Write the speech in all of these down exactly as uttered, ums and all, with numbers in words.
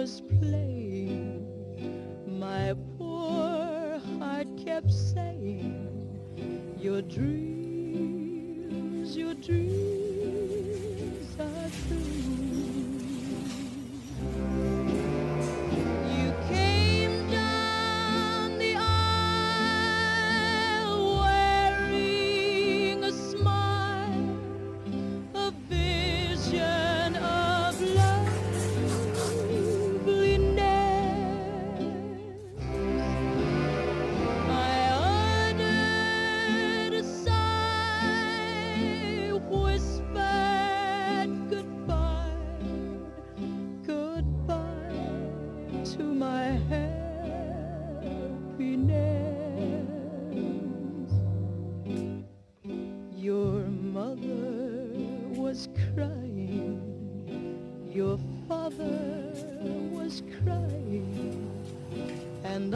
was playing, my poor heart kept saying, your dreams, your dreams are true. You came down the aisle wearing a smile, a vision of loveliness. I uttered a sigh, whispered goodbye, goodbye to my happiness. Your mother was crying, your father was crying, and I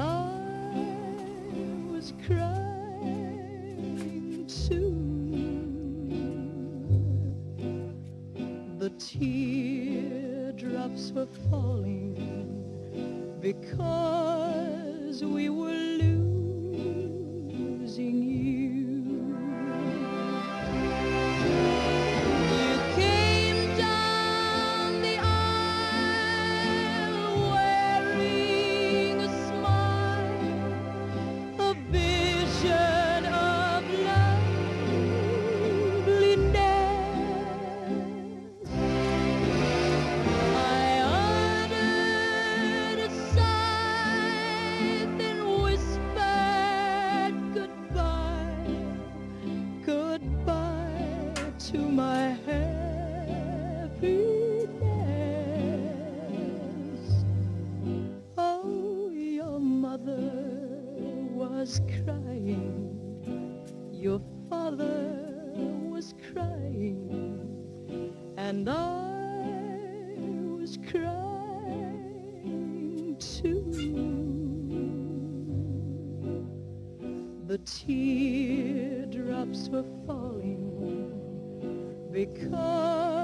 was crying too. The teardrops were falling because we were losing you. You came down the aisle wearing a smile, a vision of loveliness. I uttered a sigh, then whispered goodbye, goodbye to my happiness. Oh, your mother was crying, your father was crying, and I was crying too. The teardrops were falling because